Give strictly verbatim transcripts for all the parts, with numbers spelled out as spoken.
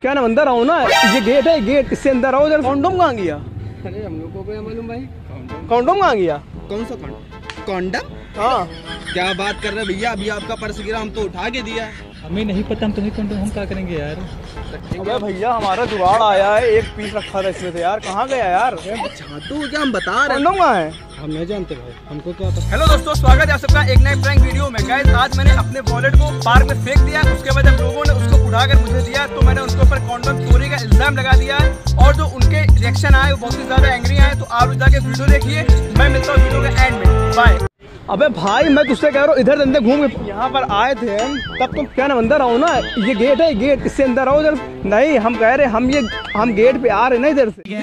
क्या नाम, अंदर आओ ना, ये गेट है, गेट, इससे अंदर आओ। कॉन्डोम कहाँ गया? अरे हम लोग को क्या मालूम भाई, कॉन्डोम कहाँ गया? कौन सा कॉन्डम? कॉन्डम? हाँ क्या बात कर रहे हैं भैया, अभी आपका पर्स गिरा, हम तो उठा के दिया। हमें नहीं पता, हम तुम्हें कॉन्डोम हम क्या करेंगे यार। अबे भैया हमारा जुगाड़ आया है, एक पीस रखा था इसमें से यार, कहाँ गया यार? छाटू क्या हम बता रहे हैं, कॉन्डोम कहाँ है? हम नहीं जानते भाई, हमको क्या पता। हेलो दोस्तों, स्वागत है आप सबका एक नए प्रैंक वीडियो में। गाइस आज मैंने अपने वॉलेट को पार्क में फेंक दिया, उसके बाद जब लोगों ने उसको उठाकर मुझे दिया तो मैंने उनके ऊपर कॉन्डोम चोरी का इल्जाम लगा दिया है, और जो उनके रिएक्शन आए वो बहुत ही ज्यादा एंग्री आए। तो आप जाके वीडियो देखिए, मैं मिलता हूँ वीडियो के एंड में, बाय। अबे भाई मैं तुझसे कह रहा हूँ, इधर अंदर घूम के यहाँ पर आए थे हम, तब तुम क्या नाम, अंदर आओ ना, ये गेट है, गेट, इससे अंदर आओ इधर। नहीं हम कह रहे हम ये हम गेट पे आ रहे ना इधर से,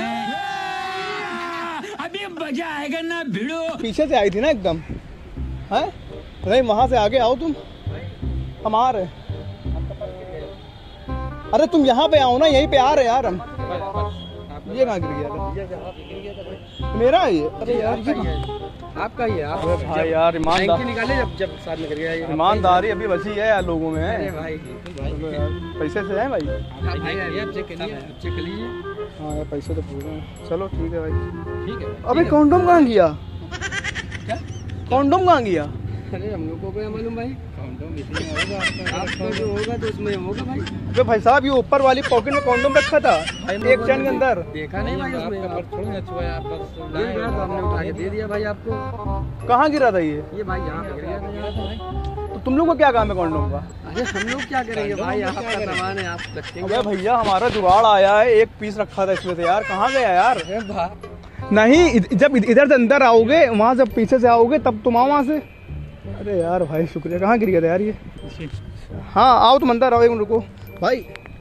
अभी मजा आएगा ना भिड़ो। पीछे से आई थी ना एकदम, है नहीं वहां से आगे आओ तुम, हम आ रहे। अरे तुम यहाँ पे आओ ना, यहीं पे आ रहे यार हम। ये कहाँ गिर गया था? मेरा है ये? अरे यार आपका ही है आप भाई यार, ईमानदारी निकाले जब जब साथ में गिर गया ये। ईमानदारी अभी बची है यार लोगों में। अरे भाई पैसे से है भाई? भाई आप चेक करिए, चेक कर लीजिए। हाँ यार पैसे तो पूरे हैं, चलो ठीक है भाई। ठीक है। अबे कॉन्डोम कहाँ गया? क्या कॉन्डोम कहाँ गया? अरे हम लोग को क्या मालूम भाई, कॉन्डोम इसमें होगा आपका, आपका जो होगा तो उसमें होगा भाई। अबे भाई साहब ये ऊपर वाली पॉकेट में कॉन्डोम रखा था एक चैन के अंदर। देखा नहीं भाई उसमें, आपका पर्स थोड़ी ना छुआ है, आप बस गिर गया तो हमने उठा के दे दिया भाई आपको। कहाँ गिरा था ये? ये भाई यहाँ पे गिर गया था यहाँ पे। तो तुम लोग को क्या काम है कॉन्डोम का? अरे हम लोग क्या करेंगे भाई, आपका सामान है, आप रखेंगे। अबे भैया हमारा जुगाड़ आया है, एक पीस रखा था इसमें से यार, कहाँ गया यार? नहीं इ- जब इ- इधर से अंदर आओगे, वहाँ से पीछे से आओगे तब तुम आओ वहाँ से। अरे यार भाई शुक्रिया, कहाँ गिर गया था यार ये? हाँ आओ तुम अंदर आओ, एक मिनट रुको भाई।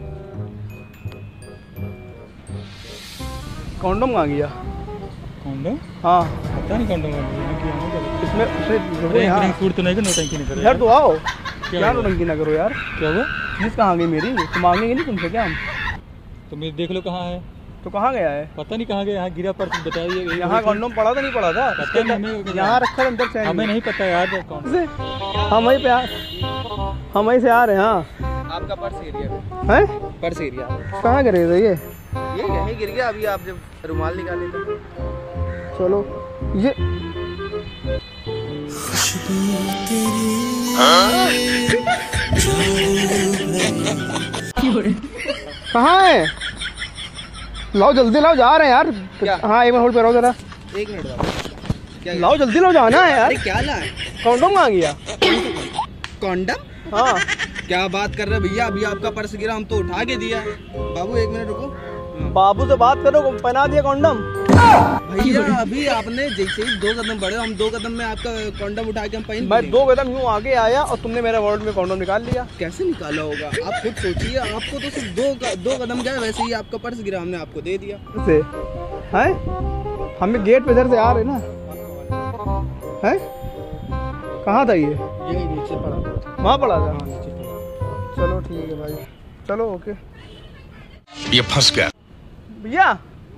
कॉन्डोम कहाँ गया? कॉन्डोम हाँ पता नहीं कॉन्डोम इसमें उसमें रुको यहाँ, फूड तो नहीं कर, नोटंकी नहीं करो इधर तो आओ। क्या क्या हुआ? नौटंकी ना करो यार। क्या हुआ? फीस कहाँ गई मेरी? तो मांगेंगे नहीं तुमसे क्या हम? तो मेरे देख लो कहाँ है, तो कहाँ गया है? पता नहीं कहाँ गया, यहाँ गिरा पर्स बताइए। यहाँ कॉन्डोम पड़ा था नहीं पड़ा था? पता नहीं हमें, यहाँ रखा था अंदर चैन हमें में। नहीं पता यार कौन से हम वहीं पे आ हम वहीं से आ रहे हैं। हाँ आपका पर्स गिर गया, हैं? पर्स गिर गया। कहाँ गिरे थे ये? ये यहीं गिर गया, अभी आप जब रुमाल निकाले थे। चलो ये कहाँ है? लाओ जल्दी लाओ, जा रहे हैं यार। क्या? हाँ एक मिनट होल्ड पे रहो जरा, एक मिनट बाबू, क्या लाओ जल्दी लाओ, जाना है यार। अरे क्या ला है? कॉन्डोम कहाँ गया? कॉन्डम? हाँ क्या बात कर रहे हैं भैया, अभी आपका पर्स गिरा, हम तो उठा के दिया। बाबू एक मिनट रुको। बाबू से बात करो, पहना दिया कॉन्डम। भैया अभी आपने जैसे ही दो कदम बढ़े, हम दो कदम में आपका कॉन्डम उठा के हम पहन मैं लिए। दो कदम यूँ आगे आया और तुमने मेरे वॉलेट में कॉन्डम निकाल लिया। कैसे निकाला होगा आप खुद सोचिए, आपको तो सिर्फ दो दो कदम गए, वैसे ही आपका पर्स गिरा, हमने आपको दे दिया। से हैं? हमें गेट पे इधर से आ रहे ना, हैं? कहाँ था ये? ये नीचे पड़ा था। वहाँ पड़ा था? हाँ, नीचे पड़ा। चलो ठीक है भाई, चलो ओके। ये फंस गया। भैया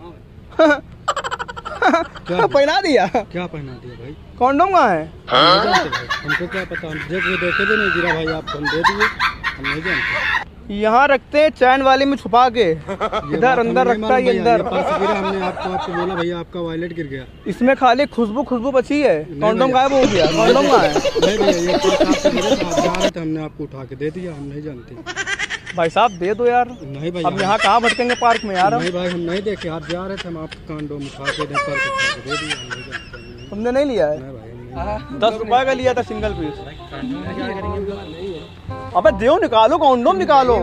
क्या पहना दिया? क्या पहना दिया भाई? कॉन्डोम कहाँ है? नहीं जानते भाई, हमको क्या पता, हम देख वो देखे थे नहीं गिरा भाई, आपको हम दे दिए, हम नहीं जानते। यहाँ रखते हैं चैन वाली में छुपा के, इधर अंदर रखता है ये अंदर। पर्स गिरा, हमने आपको आपको बोला भैया आपका वॉलेट गिर गया। इसमें खाली खुशबू खुशबू बची है, कॉन्डोम गायब हो गया। कॉन्डोम कहाँ है? नहीं भैया ये पर्स आपसे गिरा था, आप जा रहे थे, हमने आपको उठा के दे दिया, हम नहीं जानते। भाई साहब दे दो यार। नहीं भाई अब यहाँ कहाँ भटकेंगे पार्क में यार? नहीं भाई हम नहीं देखे, आप जा रहे थे, हम आपको कॉन्डोम उठा के दे पर्स उठा के दे दिया, हम नहीं जानते। नहीं तुमने नहीं लिया है? भाई हम दस रुपए का लिया था सिंगल पीस। नहीं। अबे देओ, निकालो कॉन्डोम निकालो।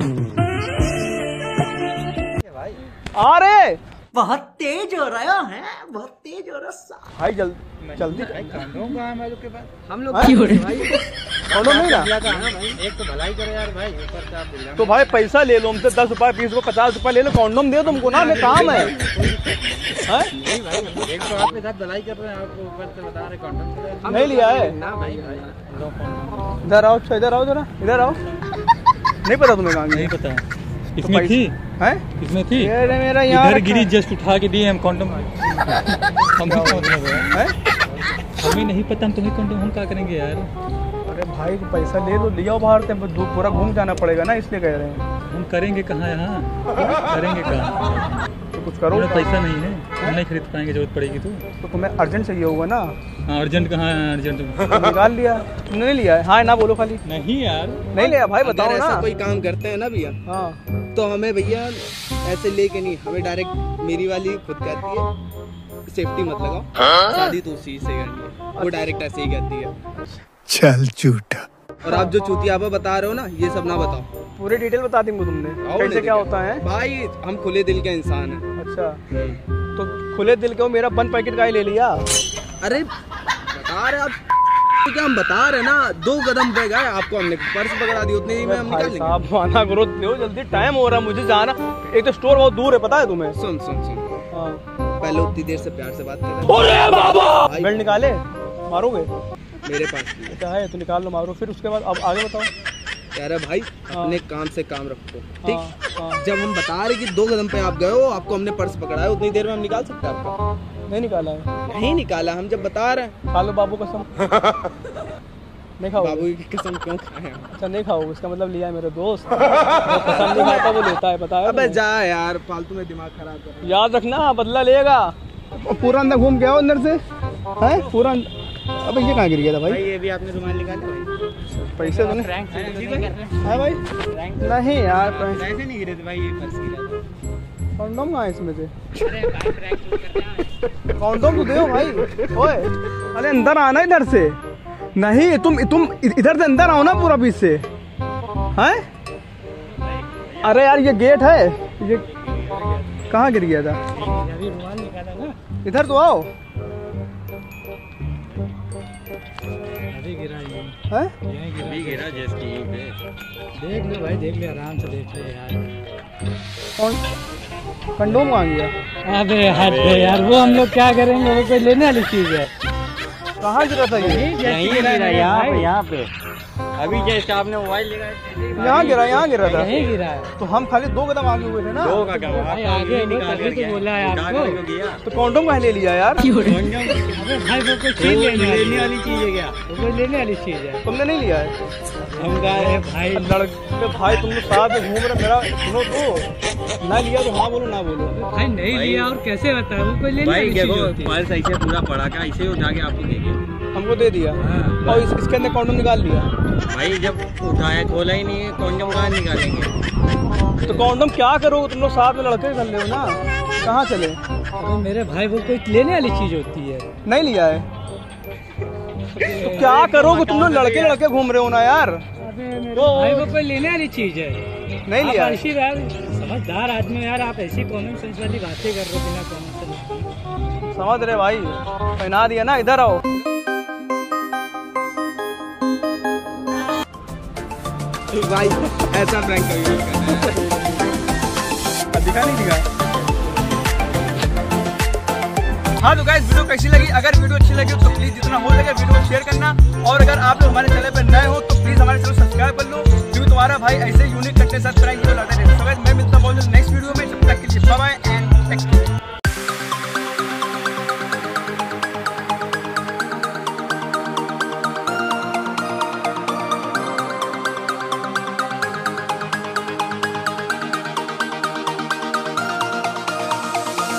आ रे बहुत तेज हो रहा है, बहुत तेज हो रहा है। भाई जल्दी जल्दी। कॉन्डोम कहाँ है भाई लोग के पास? हम लोग हाँ? भाई कॉन्डोम नहीं ना? एक तो भलाई करे यार भाई, ऊपर से आप बिल तो भाई पैसा ले लो हमसे, दस रुपए बीस रुपए पचास रुपए ले लो, कॉन्डोम दे तुमको ना, मैं काम है। हैं? नहीं भाई, एक तो आपके साथ भलाई कर रहे हैं, आपको ऊपर से बता रहे कॉन्डोम नहीं लिया है? ना भाई भाई इधर आओ, अच्छा इधर आओ जरा, इधर आओ। नहीं पता तुम्हें कहाँ नहीं गई? पता इसमें थी, हैं? इसमें थी, ये रे मेरा यहाँ इधर रखा गिरी, है। जस्ट उठा के दिए हम कॉन्डोम। हम भी मतलब है, हैं? हमें नहीं पता, हम तुम्हें कॉन्डोम हम क्या करेंगे यार। अरे भाई तो पैसा ले लो, लिया बाहर से, पूरा घूम जाना पड़ेगा ना, इसलिए कह रहे हैं। हम करेंगे कहाँ यहाँ, करेंगे कहाँ? तो कुछ करो, पैसा नहीं है, हम नहीं खरीद पाएंगे, जरूरत पड़ेगी तो। तो तुम्हें अर्जेंट चाहिए होगा ना? हाँ अर्जेंट कहाँ है, अर्जेंट तो निकाल लिया, तुमने नहीं लिया है? हाँ ना बोलो खाली। नहीं यार नहीं लिया भाई, बताओ ना। ऐसा कोई काम करते हैं ना भैया, हाँ तो हमें भैया ऐसे लेके नहीं, हमें डायरेक्ट मेरी वाली खुद कहती है सेफ्टी मत लगाओ, शादी तो उसी से करनी है, वो डायरेक्ट ऐसे ही कहती है। चल झूठा। और आप जो चूतियापा बता रहे हो ना, ये सब ना बताओ, पूरी डिटेल बता देंगे तुमने कैसे क्या होता है भाई, हम खुले दिल के इंसान हैं। अच्छा तो खुले दिल के हो, मेरा बंद पैकेट का ही ले लिया। अरे बता रहे आप, तो क्या हम बता रहे ना, दो कदम पे गए आपको हमने पर्स पकड़ा दी, उतनी ही में हम निकाल लेंगे। साहब माना करो, दो जल्दी, टाइम हो रहा है मुझे जाना। एक तो स्टोर बहुत दूर है, पता है तुम्हें? सुन सुन सुन, हाँ। पहले उतनी देर से प्यार से बात कर रहे हैं। बेल्ट निकाले, मारोगे? मेरे पास भी क्या है तो निकाल लो, मारो। फिर उसके बाद अब आगे बताओ। कह रहे भाई अपने काम से काम रखो, ठीक? हाँ, हाँ। जब हम बता रहे कि दो कदम पे आप गए हो, आपको हमने पर्स पकड़ा है, उतनी देर में हम निकाल सकते हैं आपका? नहीं निकाला है। नहीं निकाला, हम जब बता रहे हैं। खा लो बाबू कसम। नहीं खाओ बाबू की कसम क्यों खाए हम? अच्छा नहीं खाओ, इसका मतलब लिया है मेरे दोस्त। वो कसम नहीं खाता, वो लेता है, पता है? अबे जा यार, फालतू में दिमाग खराब कर। याद रखना, बदला लेगा। पूरा अंदर घूम गया अंदर से है पूरा। अबे ये कहाँ गिर गया था भाई? ये भी आपने रुमाल निकाला भाई? पैसे तो नहीं है भाई? नहीं यार पैसे नहीं गिरे थे भाई, ये पर्स गिरा था। कॉन्डोम कहाँ है इसमें से? कॉन्डोम तो दो भाई। ओए अरे अंदर आना इधर से। नहीं तुम तुम इधर से अंदर आओ ना पूरा पीस से, हैं? अरे यार ये गेट है, ये कहाँ गिर गया था? रुमाल निकाला ना, इधर तो आओ। अभी गिरा ये हैं? यहीं गिरा, अभी गिरा जैसे यहीं पे। देख लो भाई, देख ले, आराम से देख ले यार। कौन कंडोम कहाँ गया? अबे हट दे यार, वो हम लोग क्या करेंगे, वो कोई लेने वाली चीज है। कहाँ गिरा था ये? यहीं गिरा, यहाँ पे, यहाँ पे। अभी जैसे आपने मोबाइल लगाया, यहाँ गिरा, यहाँ गिरा था। यहीं गिरा है। तो हम खाली दो कदम आगे हुए थे ना। दो का क्या भाई, आगे निकाल के बोला है आपको। तो कॉन्डोम कहाँ ले लिया यार? अबे भाई वो कोई चीज लेने वाली चीज है क्या? वो कोई लेने वाली चीज है, तुमने नहीं लिया है? हम गए भाई। लड़के भाई तुम लोग साथ में घूम रहे, मेरा सुनो तो ना लिया तो हाँ बोलो ना बोलो। भाई नहीं लिया और कैसे बताया, वो कोई लेने वाली चीज होती है। मोबाइल सही से पूरा पड़ा का, इसे उठा के आपको दे दिया, हमको दे दिया। हाँ। और इस, इसके अंदर कॉन्डोम निकाल लिया। भाई जब उठाया खोला ही नहीं है, कॉन्डोम कहाँ निकालेंगे? तो कॉन्डोम क्या करोगे तुम लोग साथ में लड़के कर ले हो ना, कहाँ चले? अरे मेरे भाई वो कोई लेने वाली चीज होती है। नहीं लिया है तो क्या करोगे तुम लोग, लड़के लड़के घूम रहे हो ना यार। अबे मेरे भाई वो कोई लेने वाली चीज है। नहीं लिया आप है। ऐसी यार समझदार आदमी हो यार, आप ऐसी कॉमन सेंस वाली बातें कर रहे हो बिना कॉमन सेंस। समझ रहे भाई, पहना दिया ना। इधर आओ। भाई ऐसा प्रैंक कभी नहीं करना है। दिखा नहीं दिखा? हाँ तो गाइस वीडियो कैसी लगी? अगर वीडियो अच्छी लगी तो प्लीज जितना हो सके वीडियो को शेयर करना, और अगर आप लोग हमारे चैनल पर नए हो तो प्लीज हमारे चैनल सब्सक्राइब कर लो, क्योंकि तुम्हारा भाई ऐसे यूनिक कंटेंट साथ प्रैंक वीडियो लाते रहता है। तो गाइस मैं मिलता हूँ नेक्स्ट वीडियो में, तब तक के लिए बाय बाय।